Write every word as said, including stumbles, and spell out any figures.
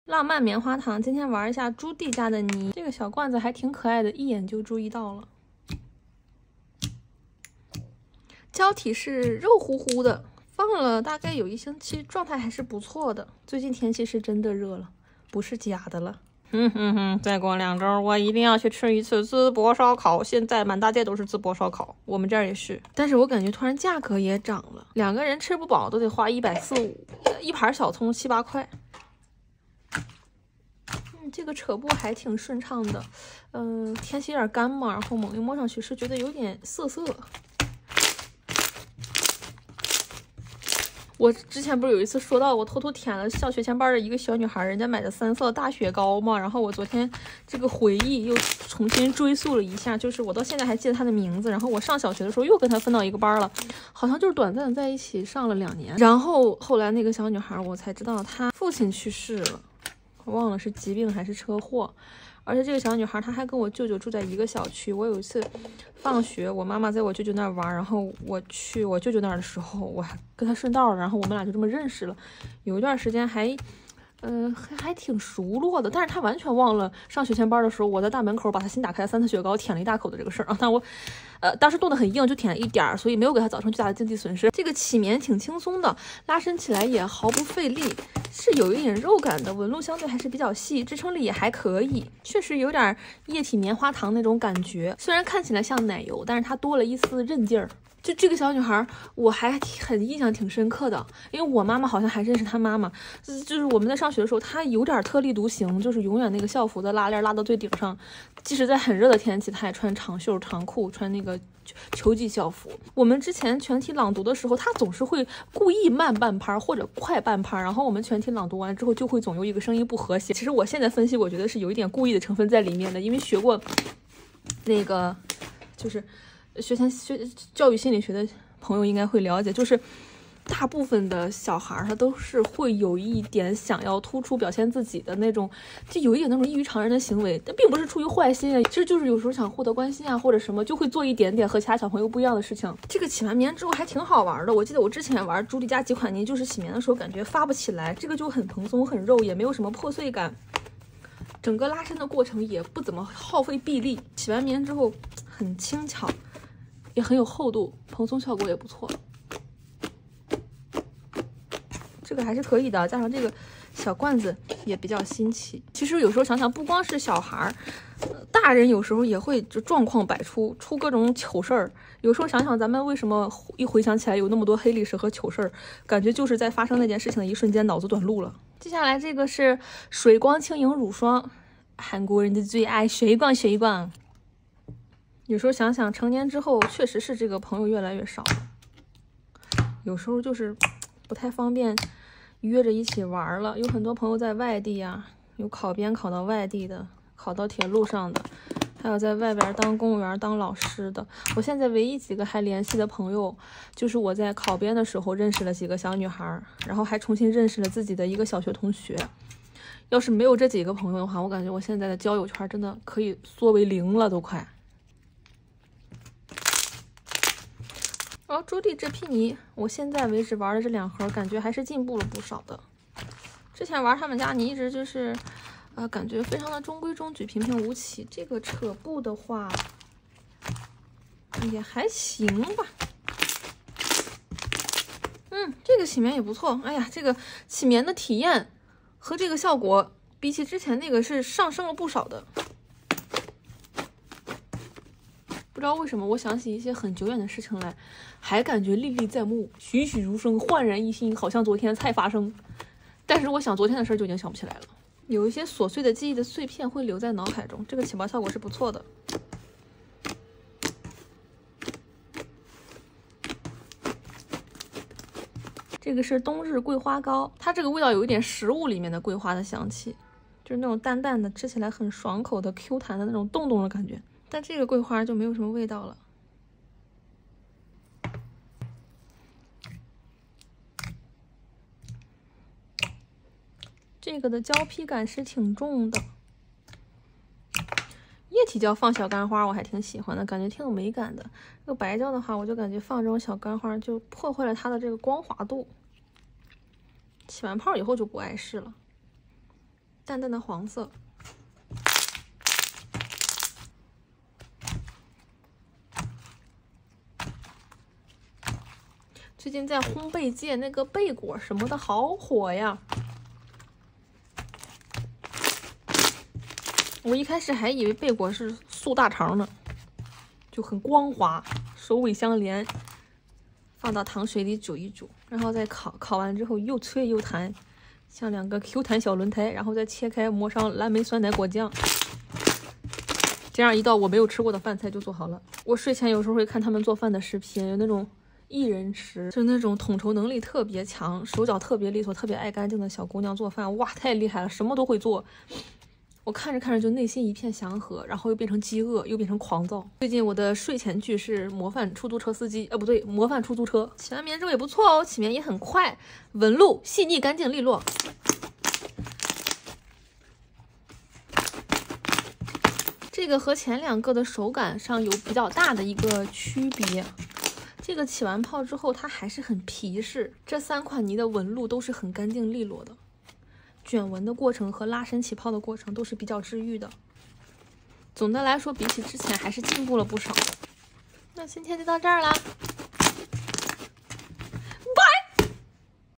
浪漫棉花糖，今天玩一下朱棣家的泥。这个小罐子还挺可爱的，一眼就注意到了。胶体是肉乎乎的，放了大概有一星期，状态还是不错的。最近天气是真的热了，不是假的了。哼哼哼，再过两周我一定要去吃一次淄博烧烤。现在满大街都是淄博烧烤，我们这儿也是。但是我感觉突然价格也涨了，两个人吃不饱都得花一百四五，一盘小葱七八块。嗯，这个扯布还挺顺畅的。嗯、呃，天气有点干嘛，然后猛一摸上去是觉得有点涩涩。我之前不是有一次说到我偷偷舔了上学前班的一个小女孩，人家买的三色大雪糕嘛，然后我昨天这个回忆又重新追溯了一下，就是我到现在还记得她的名字，然后我上小学的时候又跟她分到一个班了，好像就是短暂的在一起上了两年，然后后来那个小女孩我才知道她父亲去世了，我忘了是疾病还是车祸。而且这个小女孩她还跟我舅舅住在一个小区。我有一次放学，我妈妈在我舅舅那儿玩，然后我去我舅舅那儿的时候，我还跟她顺道了，然后我们俩就这么认识了。有一段时间还，嗯、呃，还还挺熟络的。但是她完全忘了上学前班的时候，我在大门口把她新打开的三色雪糕舔了一大口的这个事儿啊。但我，呃，当时冻得很硬，就舔了一点儿，所以没有给她造成巨大的经济损失。这个起棉挺轻松的，拉伸起来也毫不费力。是有一点肉感的，纹路相对还是比较细，支撑力也还可以，确实有点液体棉花糖那种感觉。虽然看起来像奶油，但是它多了一丝韧劲儿。就这个小女孩，我还很印象挺深刻的，因为我妈妈好像还认识她妈妈，就是我们在上学的时候，她有点特立独行，就是永远那个校服的拉链拉到最顶上，即使在很热的天气，她也穿长袖长裤，穿那个球季校服。我们之前全体朗读的时候，她总是会故意慢半拍或者快半拍，然后我们全体朗读完之后，就会总有一个声音不和谐。其实我现在分析，我觉得是有一点故意的成分在里面的，因为学过那个就是学前学教育心理学的朋友应该会了解，就是大部分的小孩他都是会有一点想要突出表现自己的那种，就有一点那种异于常人的行为，但并不是出于坏心啊，其实就是有时候想获得关心啊或者什么，就会做一点点和其他小朋友不一样的事情。这个起完棉之后还挺好玩的，我记得我之前玩朱棣家几款泥，就是起棉的时候感觉发不起来，这个就很蓬松很肉，也没有什么破碎感，整个拉伸的过程也不怎么耗费臂力，起完棉之后很轻巧，也很有厚度，蓬松效果也不错。这个还是可以的，加上这个小罐子也比较新奇。其实有时候想想，不光是小孩儿，大人有时候也会就状况百出，出各种糗事儿。有时候想想，咱们为什么一回想起来有那么多黑历史和糗事儿，感觉就是在发生那件事情的一瞬间脑子短路了。接下来这个是水光轻盈乳霜，韩国人的最爱，水光水光。有时候想想，成年之后确实是这个朋友越来越少了，有时候就是不太方便约着一起玩了。有很多朋友在外地呀、啊，有考编考到外地的，考到铁路上的，还有在外边当公务员当老师的。我现在唯一几个还联系的朋友，就是我在考编的时候认识了几个小女孩，然后还重新认识了自己的一个小学同学。要是没有这几个朋友的话，我感觉我现在的交友圈真的可以缩为零了都快。然后朱棣这批泥，我现在为止玩的这两盒，感觉还是进步了不少的。之前玩他们家泥一直就是，呃，感觉非常的中规中矩、平平无奇。这个扯布的话，也还行吧。嗯，这个起棉也不错。哎呀，这个起棉的体验和这个效果，比起之前那个是上升了不少的。不知道为什么，我想起一些很久远的事情来，还感觉历历在目，栩栩如生，焕然一新，好像昨天才发生。但是我想昨天的事就已经想不起来了，有一些琐碎的记忆的碎片会留在脑海中，这个起毛效果是不错的。这个是冬日桂花糕，它这个味道有一点食物里面的桂花的香气，就是那种淡淡的，吃起来很爽口的 Q 弹的那种冻冻的感觉。但这个桂花就没有什么味道了。这个的胶坯感是挺重的，液体胶放小干花我还挺喜欢的，感觉挺有美感的。这个白胶的话，我就感觉放这种小干花就破坏了它的这个光滑度，起完泡以后就不碍事了。 淡淡的黄色。最近在烘焙界，那个贝果什么的好火呀！我一开始还以为贝果是素大肠呢，就很光滑，首尾相连。放到糖水里煮一煮，然后再烤，烤完之后又脆又弹，像两个 Q 弹小轮胎。然后再切开，抹上蓝莓酸奶果酱，这样一道我没有吃过的饭菜就做好了。我睡前有时候会看他们做饭的视频，有那种一人食，就是那种统筹能力特别强、手脚特别利索、特别爱干净的小姑娘做饭，哇，太厉害了，什么都会做。我看着看着就内心一片祥和，然后又变成饥饿，又变成狂躁。最近我的睡前剧是模范出租车司机，呃，不对，模范出租车。起完眠之后也不错哦，起眠也很快，纹路细腻、干净利落。这个和前两个的手感上有比较大的一个区别。这个起完泡之后，它还是很皮实。这三款泥的纹路都是很干净利落的。卷纹的过程和拉伸起泡的过程都是比较治愈的。总的来说，比起之前还是进步了不少。那今天就到这儿啦。